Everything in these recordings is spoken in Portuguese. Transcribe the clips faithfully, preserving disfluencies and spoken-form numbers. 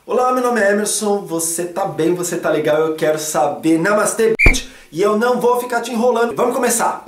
Olá, meu nome é Emerson, você tá bem, você tá legal, eu quero saber. Namastê, bitch, e eu não vou ficar te enrolando. Vamos começar!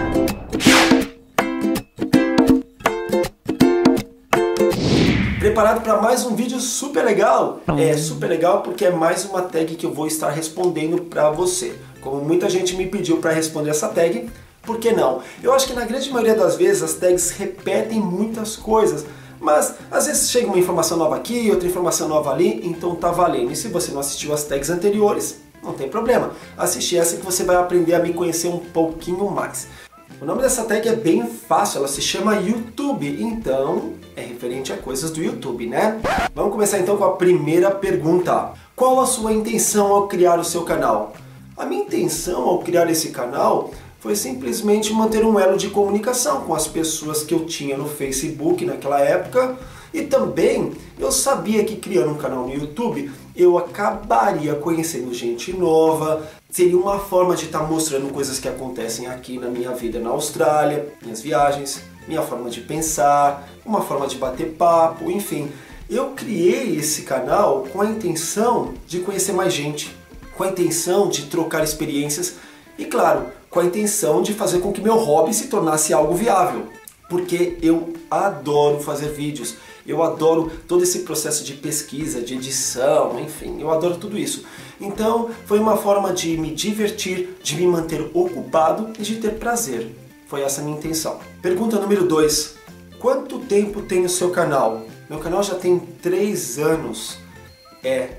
Preparado para mais um vídeo super legal? É super legal porque é mais uma tag que eu vou estar respondendo para você. Como muita gente me pediu para responder essa tag, por que não? Eu acho que na grande maioria das vezes as tags repetem muitas coisas, mas às vezes chega uma informação nova aqui, outra informação nova ali, então tá valendo. E se você não assistiu as tags anteriores, não tem problema. Assiste essa que você vai aprender a me conhecer um pouquinho mais. O nome dessa tag é bem fácil, ela se chama YouTube, então é referente a coisas do YouTube, né? Vamos começar então com a primeira pergunta. Qual a sua intenção ao criar o seu canal? A minha intenção ao criar esse canal foi simplesmente manter um elo de comunicação com as pessoas que eu tinha no Facebook naquela época, e também eu sabia que criando um canal no YouTube eu acabaria conhecendo gente nova, seria uma forma de estar mostrando coisas que acontecem aqui na minha vida na Austrália, minhas viagens, minha forma de pensar, uma forma de bater papo, enfim. Eu criei esse canal com a intenção de conhecer mais gente, com a intenção de trocar experiências e, claro, com a intenção de fazer com que meu hobby se tornasse algo viável. Porque eu adoro fazer vídeos, eu adoro todo esse processo de pesquisa, de edição, enfim, eu adoro tudo isso. Então foi uma forma de me divertir, de me manter ocupado e de ter prazer. Foi essa a minha intenção. Pergunta número dois. Quanto tempo tem o seu canal? Meu canal já tem três anos. É,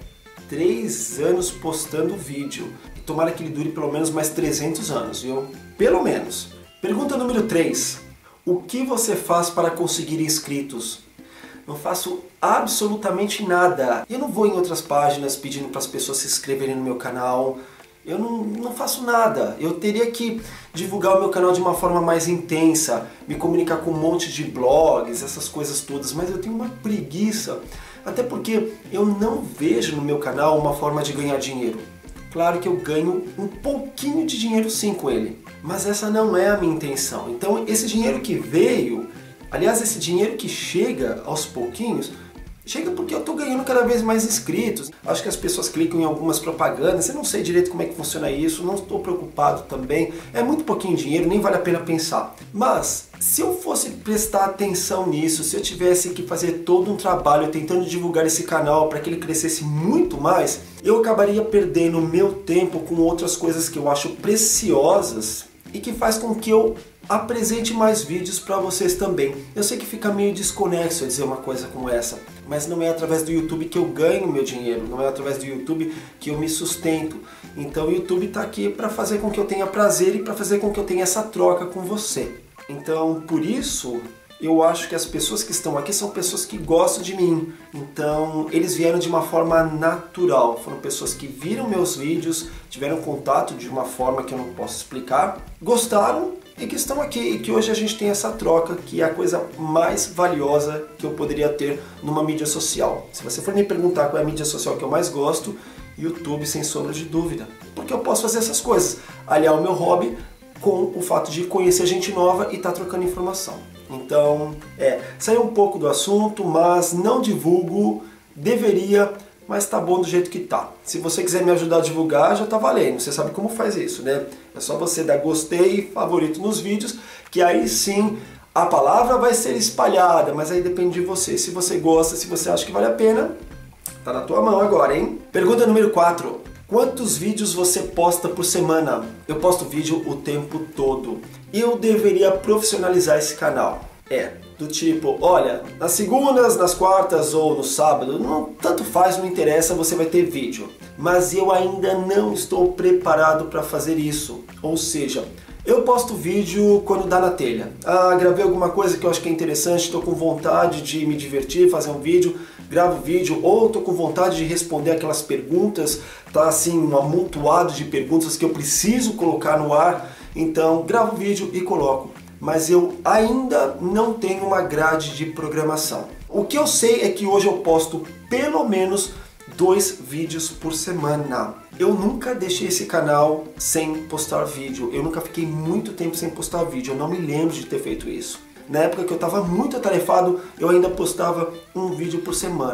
três anos postando vídeo. E tomara que ele dure pelo menos mais trezentos anos, viu? Pelo menos. Pergunta número três. O que você faz para conseguir inscritos? Não faço absolutamente nada. Eu não vou em outras páginas pedindo para as pessoas se inscreverem no meu canal. Eu não, não faço nada. Eu teria que divulgar o meu canal de uma forma mais intensa, me comunicar com um monte de blogs, essas coisas todas, mas eu tenho uma preguiça. Até porque eu não vejo no meu canal uma forma de ganhar dinheiro. Claro que eu ganho um pouquinho de dinheiro sim com ele, mas essa não é a minha intenção. Então esse dinheiro que veio, aliás esse dinheiro que chega aos pouquinhos, chega porque eu estou ganhando cada vez mais inscritos. Acho que as pessoas clicam em algumas propagandas, eu não sei direito como é que funciona isso, não estou preocupado também. É muito pouquinho dinheiro, nem vale a pena pensar. Mas se eu fosse prestar atenção nisso, se eu tivesse que fazer todo um trabalho tentando divulgar esse canal para que ele crescesse muito mais, eu acabaria perdendo meu tempo com outras coisas que eu acho preciosas e que faz com que eu apresente mais vídeos para vocês também. Eu sei que fica meio desconexo eu dizer uma coisa como essa, mas não é através do YouTube que eu ganho meu dinheiro, não é através do YouTube que eu me sustento. Então o YouTube está aqui para fazer com que eu tenha prazer e para fazer com que eu tenha essa troca com você. Então por isso eu acho que as pessoas que estão aqui são pessoas que gostam de mim. Então eles vieram de uma forma natural, foram pessoas que viram meus vídeos, tiveram contato de uma forma que eu não posso explicar, gostaram e que estão aqui, e que hoje a gente tem essa troca, que é a coisa mais valiosa que eu poderia ter numa mídia social. Se você for me perguntar qual é a mídia social que eu mais gosto, YouTube sem sombra de dúvida. Porque eu posso fazer essas coisas, aliar o meu hobby com o fato de conhecer gente nova e estar trocando informação. Então, é, saiu um pouco do assunto, mas não divulgo, deveria, mas tá bom do jeito que tá. Se você quiser me ajudar a divulgar, já tá valendo. Você sabe como faz isso, né? É só você dar gostei e favorito nos vídeos, que aí sim a palavra vai ser espalhada, mas aí depende de você. Se você gosta, se você acha que vale a pena, tá na tua mão agora, hein? Pergunta número quatro. Quantos vídeos você posta por semana? Eu posto vídeo o tempo todo. Eu deveria profissionalizar esse canal. É, do tipo, olha, nas segundas, nas quartas ou no sábado, não, tanto faz, não interessa, você vai ter vídeo. Mas eu ainda não estou preparado para fazer isso. Ou seja, eu posto vídeo quando dá na telha. Ah, gravei alguma coisa que eu acho que é interessante, estou com vontade de me divertir, fazer um vídeo, gravo vídeo, ou estou com vontade de responder aquelas perguntas, tá assim, um amontoado de perguntas que eu preciso colocar no ar, então gravo vídeo e coloco. Mas eu ainda não tenho uma grade de programação. O que eu sei é que hoje eu posto pelo menos dois vídeos por semana. Eu nunca deixei esse canal sem postar vídeo, eu nunca fiquei muito tempo sem postar vídeo, eu não me lembro de ter feito isso. Na época que eu estava muito atarefado, eu ainda postava um vídeo por semana.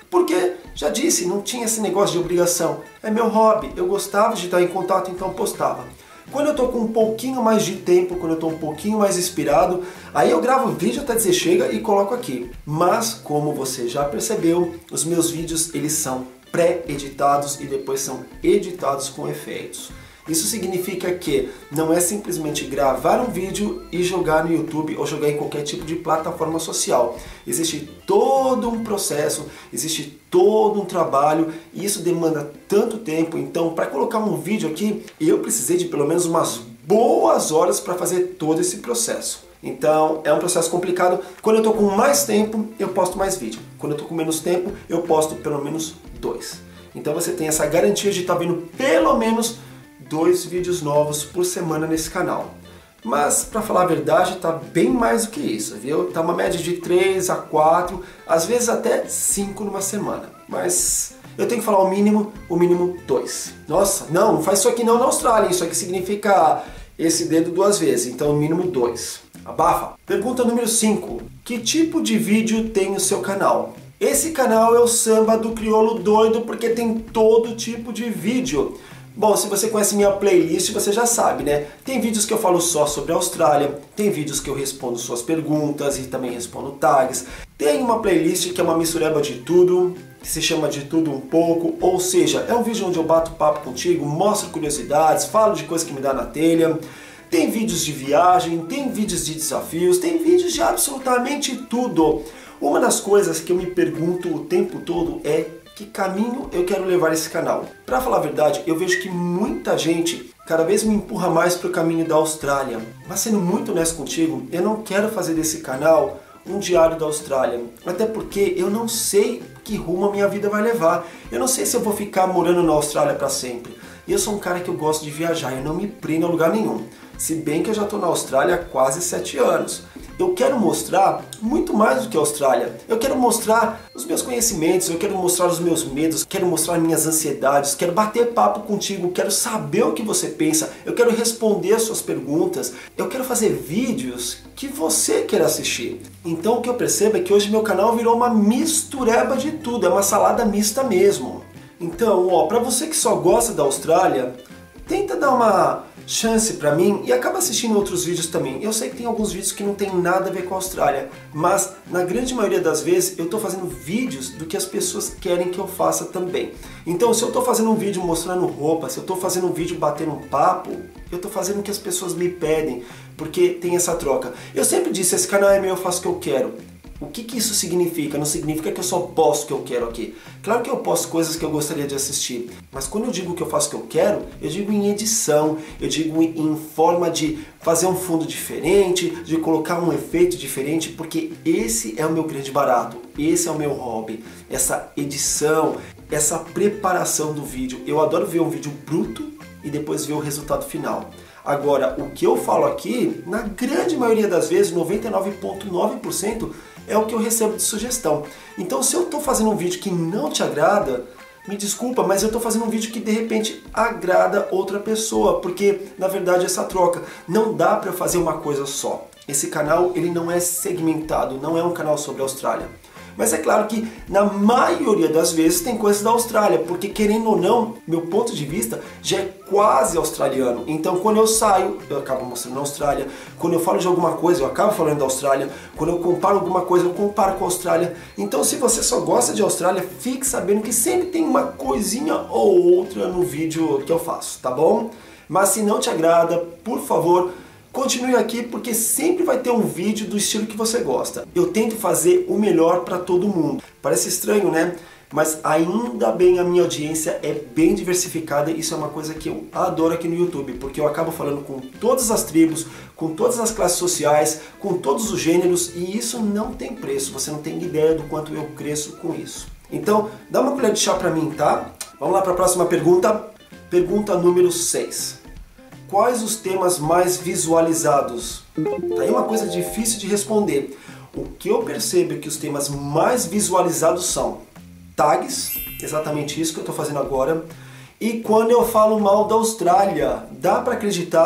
Porque, já disse, não tinha esse negócio de obrigação. É meu hobby, eu gostava de estar em contato, então postava. Quando eu tô com um pouquinho mais de tempo, quando eu tô um pouquinho mais inspirado, aí eu gravo o vídeo até dizer chega e coloco aqui. Mas, como você já percebeu, os meus vídeos eles são pré-editados e depois são editados com efeitos. Isso significa que não é simplesmente gravar um vídeo e jogar no YouTube ou jogar em qualquer tipo de plataforma social. Existe todo um processo, existe todo um trabalho e isso demanda tanto tempo. Então, para colocar um vídeo aqui, eu precisei de pelo menos umas boas horas para fazer todo esse processo. Então, é um processo complicado. Quando eu estou com mais tempo, eu posto mais vídeo. Quando eu estou com menos tempo, eu posto pelo menos dois. Então, você tem essa garantia de estar vendo pelo menos dois vídeos novos por semana nesse canal. Mas, para falar a verdade, tá bem mais do que isso, viu? Tá uma média de três a quatro, às vezes até cinco numa semana. Mas eu tenho que falar o mínimo, o mínimo dois. Nossa, não, não faz isso aqui não na Austrália, isso aqui significa esse dedo duas vezes, então o mínimo dois. Abafa! Pergunta número cinco. Que tipo de vídeo tem o seu canal? Esse canal é o Samba do Crioulo Doido porque tem todo tipo de vídeo. Bom, se você conhece minha playlist, você já sabe, né? Tem vídeos que eu falo só sobre a Austrália, tem vídeos que eu respondo suas perguntas e também respondo tags. Tem uma playlist que é uma mistureba de tudo, que se chama De Tudo Um Pouco, ou seja, é um vídeo onde eu bato papo contigo, mostro curiosidades, falo de coisas que me dá na telha. Tem vídeos de viagem, tem vídeos de desafios, tem vídeos de absolutamente tudo. Uma das coisas que eu me pergunto o tempo todo é que caminho eu quero levar esse canal. Para falar a verdade, eu vejo que muita gente cada vez me empurra mais para o caminho da Austrália. Mas sendo muito honesto contigo, eu não quero fazer desse canal um diário da Austrália. Até porque eu não sei que rumo a minha vida vai levar. Eu não sei se eu vou ficar morando na Austrália para sempre. E eu sou um cara que eu gosto de viajar, eu não me prendo a lugar nenhum. Se bem que eu já estou na Austrália há quase sete anos. Eu quero mostrar muito mais do que a Austrália. Eu quero mostrar os meus conhecimentos, eu quero mostrar os meus medos, quero mostrar minhas ansiedades, quero bater papo contigo, quero saber o que você pensa, eu quero responder as suas perguntas, eu quero fazer vídeos que você quer assistir. Então o que eu percebo é que hoje meu canal virou uma mistureba de tudo, é uma salada mista mesmo. Então, ó, para você que só gosta da Austrália, tenta dar uma chance pra mim e acaba assistindo outros vídeos também. Eu sei que tem alguns vídeos que não tem nada a ver com a Austrália, mas na grande maioria das vezes eu tô fazendo vídeos do que as pessoas querem que eu faça também. Então se eu tô fazendo um vídeo mostrando roupa, se eu tô fazendo um vídeo batendo um papo, eu tô fazendo o que as pessoas me pedem, porque tem essa troca. Eu sempre disse, esse canal é meu, eu faço o que eu quero. O que que isso significa? Não significa que eu só posto o que eu quero aqui. Claro que eu posto coisas que eu gostaria de assistir, mas quando eu digo que eu faço o que eu quero, eu digo em edição, eu digo em forma de fazer um fundo diferente, de colocar um efeito diferente, porque esse é o meu grande barato, esse é o meu hobby, essa edição, essa preparação do vídeo. Eu adoro ver um vídeo bruto e depois ver o resultado final. Agora, o que eu falo aqui, na grande maioria das vezes, noventa e nove vírgula nove por cento, é o que eu recebo de sugestão. Então, se eu estou fazendo um vídeo que não te agrada, me desculpa, mas eu estou fazendo um vídeo que de repente agrada outra pessoa, porque na verdade essa troca não dá para fazer uma coisa só. Esse canal ele não é segmentado, não é um canal sobre a Austrália. Mas é claro que na maioria das vezes tem coisas da Austrália, porque querendo ou não, meu ponto de vista já é quase australiano. Então quando eu saio, eu acabo mostrando a Austrália. Quando eu falo de alguma coisa, eu acabo falando da Austrália. Quando eu comparo alguma coisa, eu comparo com a Austrália. Então se você só gosta de Austrália, fique sabendo que sempre tem uma coisinha ou outra no vídeo que eu faço, tá bom? Mas se não te agrada, por favor, continue aqui porque sempre vai ter um vídeo do estilo que você gosta. Eu tento fazer o melhor para todo mundo. Parece estranho, né? Mas ainda bem a minha audiência é bem diversificada e isso é uma coisa que eu adoro aqui no YouTube, porque eu acabo falando com todas as tribos, com todas as classes sociais, com todos os gêneros e isso não tem preço. Você não tem ideia do quanto eu cresço com isso. Então, dá uma colher de chá para mim, tá? Vamos lá para a próxima pergunta. Pergunta número seis. Quais os temas mais visualizados? Tá aí uma coisa difícil de responder. O que eu percebo é que os temas mais visualizados são tags, exatamente isso que eu estou fazendo agora, e quando eu falo mal da Austrália. Dá para acreditar,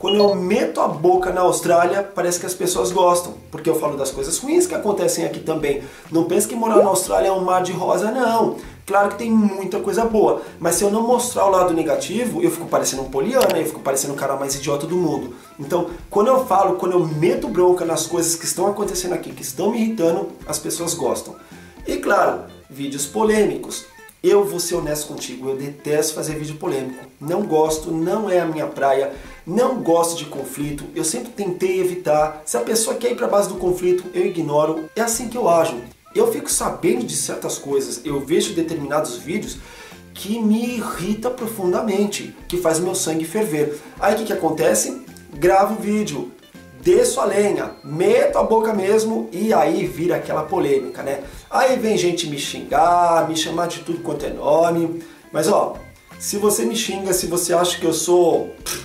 Quando eu meto a boca na Austrália, parece que as pessoas gostam, porque eu falo das coisas ruins que acontecem aqui também. Não pense que morar na Austrália é um mar de rosa, não. Claro que tem muita coisa boa, mas se eu não mostrar o lado negativo, eu fico parecendo um poliana, eu fico parecendo o cara mais idiota do mundo. Então, quando eu falo, quando eu meto bronca nas coisas que estão acontecendo aqui, que estão me irritando, as pessoas gostam. E claro, vídeos polêmicos. Eu vou ser honesto contigo, eu detesto fazer vídeo polêmico. Não gosto, não é a minha praia, não gosto de conflito, eu sempre tentei evitar. Se a pessoa quer ir para a base do conflito, eu ignoro. É assim que eu ajo. Eu fico sabendo de certas coisas, eu vejo determinados vídeos que me irrita profundamente, que faz meu sangue ferver. Aí o que, que acontece? Gravo o vídeo, desço a lenha, meto a boca mesmo e aí vira aquela polêmica, né? Aí vem gente me xingar, me chamar de tudo quanto é nome. Mas ó, se você me xinga, se você acha que eu sou...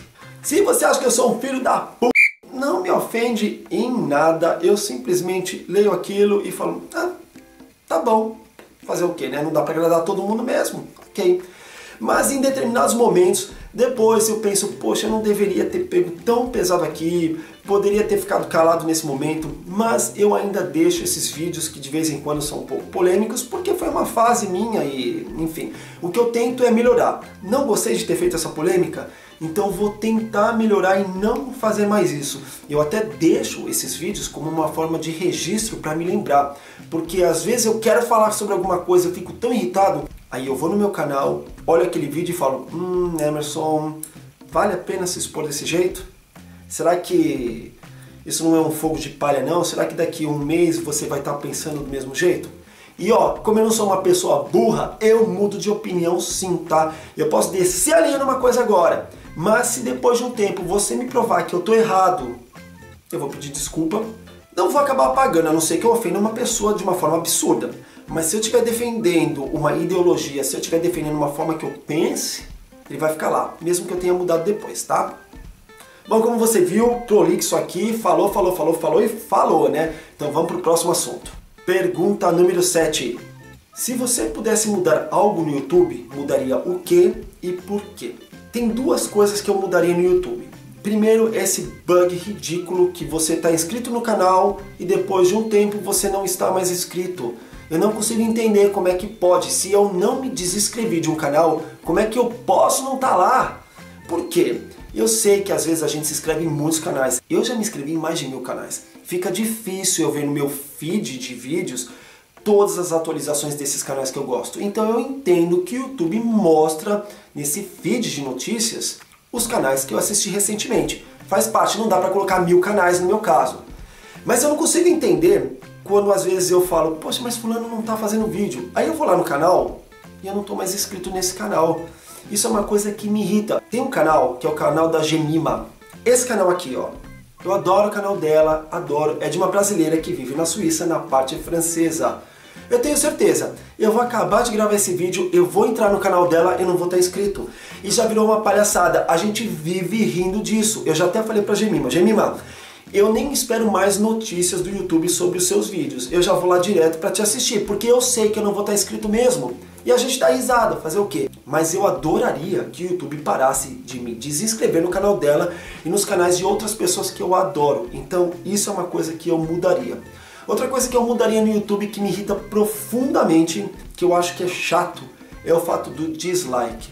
Se você acha que eu sou um filho da p... não me ofende em nada. Eu simplesmente leio aquilo e falo, ah, tá bom. Fazer o quê, né? Não dá pra agradar todo mundo mesmo. Ok. Mas em determinados momentos, depois eu penso, poxa, eu não deveria ter pego tão pesado aqui, poderia ter ficado calado nesse momento, mas eu ainda deixo esses vídeos que de vez em quando são um pouco polêmicos, porque foi uma fase minha e, enfim, o que eu tento é melhorar. Não gostei de ter feito essa polêmica? Então vou tentar melhorar e não fazer mais isso. Eu até deixo esses vídeos como uma forma de registro para me lembrar, porque às vezes eu quero falar sobre alguma coisa, eu fico tão irritado, aí eu vou no meu canal, olho aquele vídeo e falo, hum, Emerson, vale a pena se expor desse jeito? Será que isso não é um fogo de palha não? Será que daqui a um mês você vai estar pensando do mesmo jeito? E ó, como eu não sou uma pessoa burra, eu mudo de opinião sim, tá? Eu posso descer a linha numa coisa agora, mas se depois de um tempo você me provar que eu tô errado, eu vou pedir desculpa. Não vou acabar apagando, a não ser que eu ofenda uma pessoa de uma forma absurda. Mas se eu estiver defendendo uma ideologia, se eu estiver defendendo uma forma que eu pense, ele vai ficar lá, mesmo que eu tenha mudado depois, tá? Bom, como você viu, prolixo aqui, falou, falou, falou, falou e falou, né? Então vamos para o próximo assunto. Pergunta número sete. Se você pudesse mudar algo no YouTube, mudaria o que e por quê? Tem duas coisas que eu mudaria no YouTube. Primeiro, esse bug ridículo que você está inscrito no canal e depois de um tempo você não está mais inscrito. Eu não consigo entender como é que pode, se eu não me desinscrevi de um canal, como é que eu posso não estar lá? Por quê? Eu sei que às vezes a gente se inscreve em muitos canais. Eu já me inscrevi em mais de mil canais. Fica difícil eu ver no meu feed de vídeos todas as atualizações desses canais que eu gosto. Então eu entendo que o YouTube mostra nesse feed de notícias os canais que eu assisti recentemente. Faz parte, não dá pra colocar mil canais no meu caso. Mas eu não consigo entender quando às vezes eu falo, poxa, mas fulano não tá fazendo vídeo. Aí eu vou lá no canal e eu não tô mais inscrito nesse canal. Isso é uma coisa que me irrita. Tem um canal que é o canal da Jemima. Esse canal aqui, ó. Eu adoro o canal dela, adoro. É de uma brasileira que vive na Suíça, na parte francesa. Eu tenho certeza, eu vou acabar de gravar esse vídeo, eu vou entrar no canal dela e não vou estar inscrito. E já virou uma palhaçada, a gente vive rindo disso. Eu já até falei pra Jemima, Jemima, eu nem espero mais notícias do YouTube sobre os seus vídeos. Eu já vou lá direto pra te assistir, porque eu sei que eu não vou estar inscrito mesmo. E a gente dá risada, fazer o quê? Mas eu adoraria que o YouTube parasse de me desinscrever no canal dela e nos canais de outras pessoas que eu adoro. Então isso é uma coisa que eu mudaria. Outra coisa que eu mudaria no YouTube que me irrita profundamente, que eu acho que é chato, é o fato do dislike.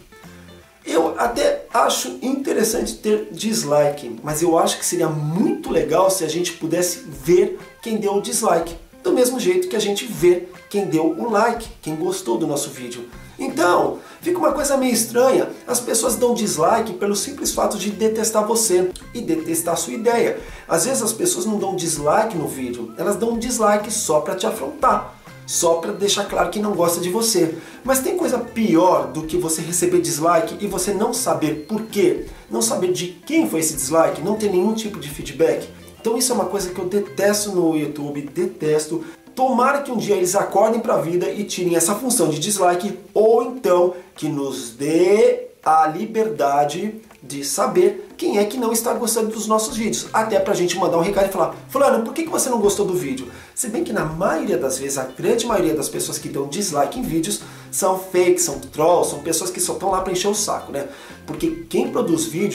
Eu até acho interessante ter dislike, mas eu acho que seria muito legal se a gente pudesse ver quem deu o dislike. Do mesmo jeito que a gente vê quem deu o like, quem gostou do nosso vídeo. Então, fica uma coisa meio estranha, as pessoas dão dislike pelo simples fato de detestar você e detestar a sua ideia. Às vezes as pessoas não dão dislike no vídeo, elas dão um dislike só para te afrontar, só para deixar claro que não gosta de você. Mas tem coisa pior do que você receber dislike e você não saber por quê, não saber de quem foi esse dislike, não ter nenhum tipo de feedback. Então isso é uma coisa que eu detesto no YouTube, detesto. Tomara que um dia eles acordem para a vida e tirem essa função de dislike, ou então que nos dê a liberdade de saber quem é que não está gostando dos nossos vídeos. Até pra gente mandar um recado e falar, fulano, por que você não gostou do vídeo? Se bem que na maioria das vezes, a grande maioria das pessoas que dão dislike em vídeos são fakes, são trolls, são pessoas que só estão lá para encher o saco, né? Porque quem produz vídeo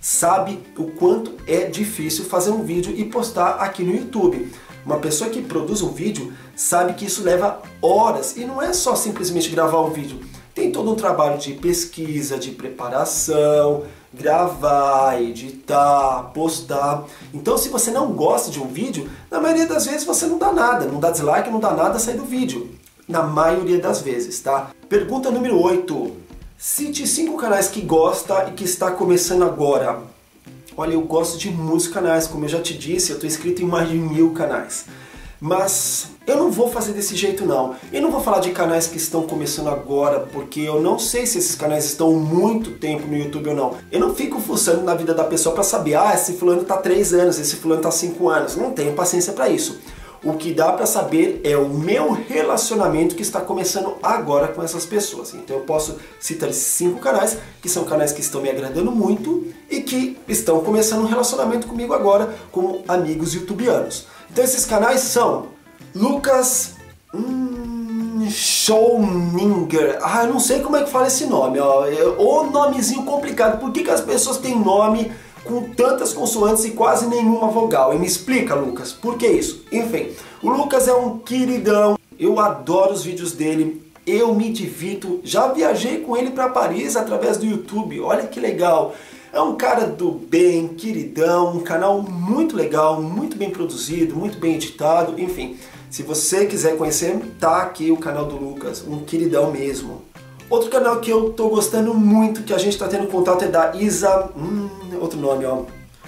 sabe o quanto é difícil fazer um vídeo e postar aqui no YouTube. Uma pessoa que produz um vídeo sabe que isso leva horas e não é só simplesmente gravar um vídeo. Tem todo um trabalho de pesquisa, de preparação, gravar, editar, postar. Então se você não gosta de um vídeo, na maioria das vezes você não dá nada, não dá dislike, não dá nada a sair do vídeo. Na maioria das vezes, tá? Pergunta número oito. Cite cinco canais que gosta e que está começando agora. Olha, eu gosto de muitos canais, como eu já te disse, eu estou inscrito em mais de mil canais. Mas eu não vou fazer desse jeito não. Eu não vou falar de canais que estão começando agora, porque eu não sei se esses canais estão muito tempo no YouTube ou não. Eu não fico fuçando na vida da pessoa para saber, ah, esse fulano está três anos, esse fulano está cinco anos. Não tenho paciência para isso. O que dá para saber é o meu relacionamento que está começando agora com essas pessoas. Então eu posso citar esses cinco canais, que são canais que estão me agradando muito e que estão começando um relacionamento comigo agora como amigos youtubianos. Então esses canais são Lucas hum, Schauninger. Ah, eu não sei como é que fala esse nome, ó. Ou nomezinho complicado. Por que que as pessoas têm nome com tantas consoantes e quase nenhuma vogal? E me explica, Lucas, por que isso? Enfim, o Lucas é um queridão, eu adoro os vídeos dele, eu me divirto, já viajei com ele para Paris através do YouTube, olha que legal. É um cara do bem, queridão, um canal muito legal, muito bem produzido, muito bem editado, enfim. Se você quiser conhecer, tá aqui o canal do Lucas, um queridão mesmo. Outro canal que eu tô gostando muito, que a gente tá tendo contato, é da Isa... Hum, outro nome, ó.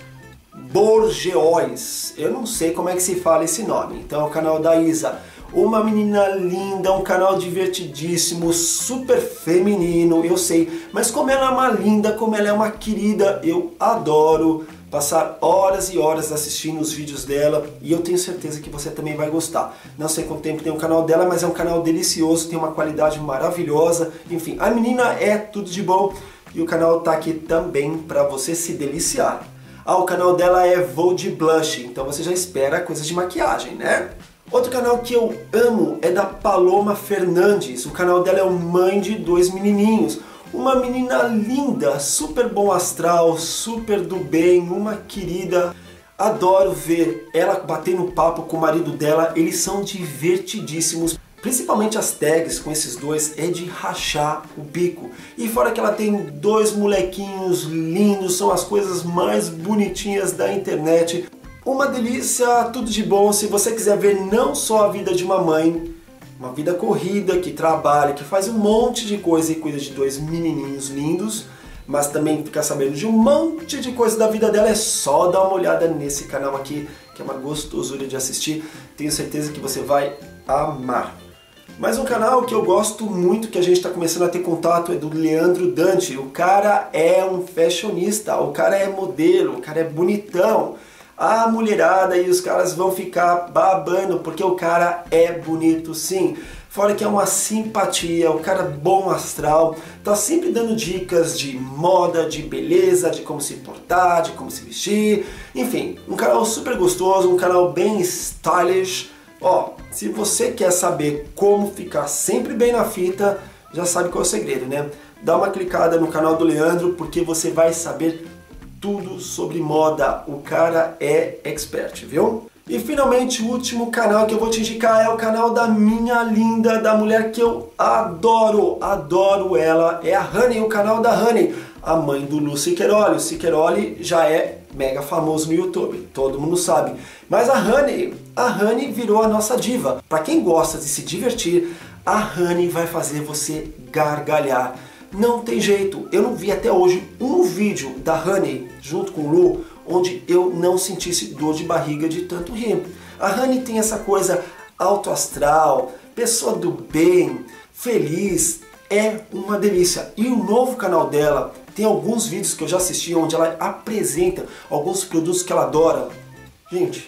Borgeois. Eu não sei como é que se fala esse nome. Então é o canal da Isa. Uma menina linda, um canal divertidíssimo, super feminino, eu sei. Mas como ela é uma linda, como ela é uma querida, eu adoro passar horas e horas assistindo os vídeos dela e eu tenho certeza que você também vai gostar. Não sei quanto tempo tem o canal dela, mas é um canal delicioso, tem uma qualidade maravilhosa. Enfim, a menina é tudo de bom e o canal tá aqui também para você se deliciar. Ah, o canal dela é Vou de Blush, então você já espera coisas de maquiagem, né? Outro canal que eu amo é da Paloma Fernandes. O canal dela é o Mãe de Dois Menininhos. Uma menina linda, super bom astral, super do bem, uma querida. Adoro ver ela batendo papo com o marido dela, eles são divertidíssimos. Principalmente as tags com esses dois é de rachar o bico. E fora que ela tem dois molequinhos lindos, são as coisas mais bonitinhas da internet. Uma delícia, tudo de bom. Se você quiser ver não só a vida de uma mãe, uma vida corrida, que trabalha, que faz um monte de coisa e cuida de dois menininhos lindos, mas também ficar sabendo de um monte de coisa da vida dela, é só dar uma olhada nesse canal aqui, que é uma gostosura de assistir. Tenho certeza que você vai amar. Mas um canal que eu gosto muito, que a gente está começando a ter contato, é do Leandro Dante. O cara é um fashionista, o cara é modelo, o cara é bonitão. A mulherada e os caras vão ficar babando, porque o cara é bonito sim. Fora que é uma simpatia, o cara é bom astral, tá sempre dando dicas de moda, de beleza, de como se portar, de como se vestir. Enfim, um canal super gostoso, um canal bem stylish. Ó, se você quer saber como ficar sempre bem na fita, já sabe qual é o segredo, né? Dá uma clicada no canal do Leandro, porque você vai saber tudo sobre moda. O cara é expert, viu? E finalmente o último canal que eu vou te indicar é o canal da minha linda, da mulher que eu adoro, adoro ela, é a Honey, o canal da Honey, a mãe do Lu Siqueiroli. O Siqueiroli já é mega famoso no YouTube, todo mundo sabe. Mas a Honey, a Honey virou a nossa diva. Para quem gosta de se divertir, a Honey vai fazer você gargalhar. Não tem jeito, eu não vi até hoje um vídeo da Honey junto com o Lu onde eu não sentisse dor de barriga de tanto rir. A Honey tem essa coisa alto astral, pessoa do bem, feliz, é uma delícia. E o novo canal dela tem alguns vídeos que eu já assisti onde ela apresenta alguns produtos que ela adora. Gente,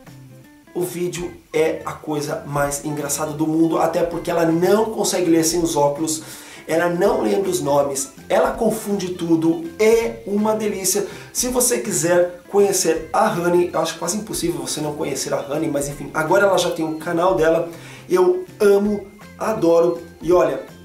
o vídeo é a coisa mais engraçada do mundo, até porque ela não consegue ler sem os óculos. Ela não lembra os nomes, ela confunde tudo, é uma delícia. Se você quiser conhecer a Honey, eu acho quase impossível você não conhecer a Honey, mas enfim, agora ela já tem um canal dela, eu amo, adoro. E olha,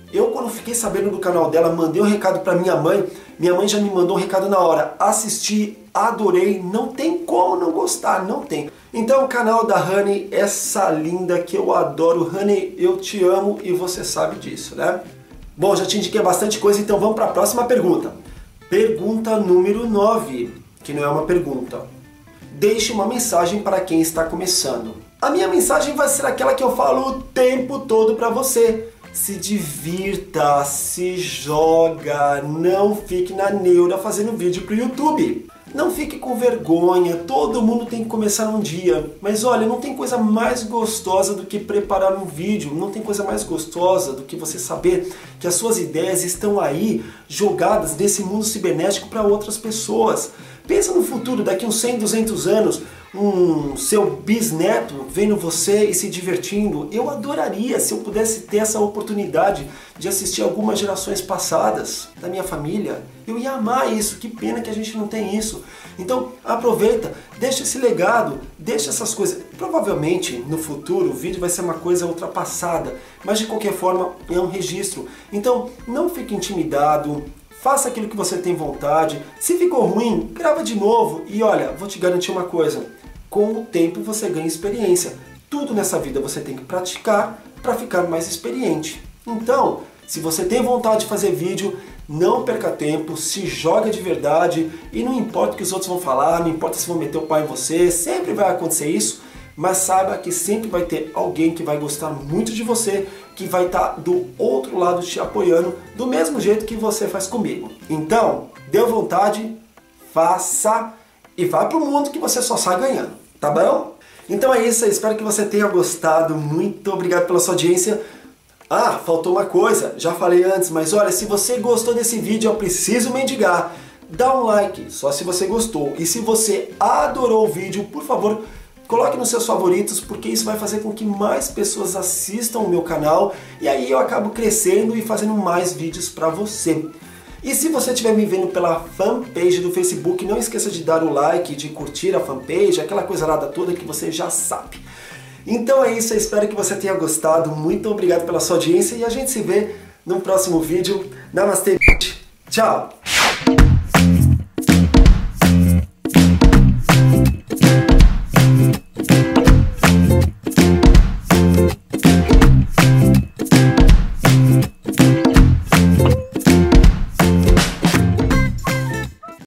Eu, quando fiquei sabendo do canal dela, mandei um recado pra minha mãe. Minha mãe já me mandou um recado na hora. Assisti, adorei, não tem como não gostar, não tem. Então o canal da Honey, essa linda que eu adoro. Honey, eu te amo e você sabe disso, né? Bom, já te indiquei bastante coisa, então vamos para a próxima pergunta. Pergunta número nove, que não é uma pergunta. Deixe uma mensagem para quem está começando. A minha mensagem vai ser aquela que eu falo o tempo todo para você. Se divirta, se joga, não fique na neura fazendo vídeo pro YouTube. Não fique com vergonha, todo mundo tem que começar um dia. Mas olha, não tem coisa mais gostosa do que preparar um vídeo, não tem coisa mais gostosa do que você saber que as suas ideias estão aí jogadas nesse mundo cibernético para outras pessoas. Pensa no futuro, daqui uns cem, duzentos anos, um seu bisneto vendo você e se divertindo. Eu adoraria se eu pudesse ter essa oportunidade de assistir algumas gerações passadas da minha família. Eu ia amar isso, que pena que a gente não tem isso. Então aproveita, deixa esse legado, deixa essas coisas. Provavelmente no futuro o vídeo vai ser uma coisa ultrapassada, mas de qualquer forma é um registro. Então não fique intimidado. Faça aquilo que você tem vontade. Se ficou ruim, grava de novo. E olha, vou te garantir uma coisa. Com o tempo você ganha experiência. Tudo nessa vida você tem que praticar para ficar mais experiente. Então, se você tem vontade de fazer vídeo, não perca tempo, se joga de verdade. E não importa o que os outros vão falar, não importa se vão meter o pau em você, sempre vai acontecer isso. Mas saiba que sempre vai ter alguém que vai gostar muito de você, que vai estar do outro lado te apoiando, do mesmo jeito que você faz comigo. Então, dê vontade, faça e vá pro mundo que você só sai ganhando, tá bom? Então é isso, eu espero que você tenha gostado, muito obrigado pela sua audiência. Ah, faltou uma coisa, já falei antes, mas olha, se você gostou desse vídeo, eu preciso mendigar. Dá um like, só se você gostou. E se você adorou o vídeo, por favor, coloque nos seus favoritos, porque isso vai fazer com que mais pessoas assistam o meu canal e aí eu acabo crescendo e fazendo mais vídeos para você. E se você estiver me vendo pela fanpage do Facebook, não esqueça de dar o like, de curtir a fanpage, aquela coisa lá toda que você já sabe. Então é isso, eu espero que você tenha gostado, muito obrigado pela sua audiência e a gente se vê no próximo vídeo. Namastê, tchau!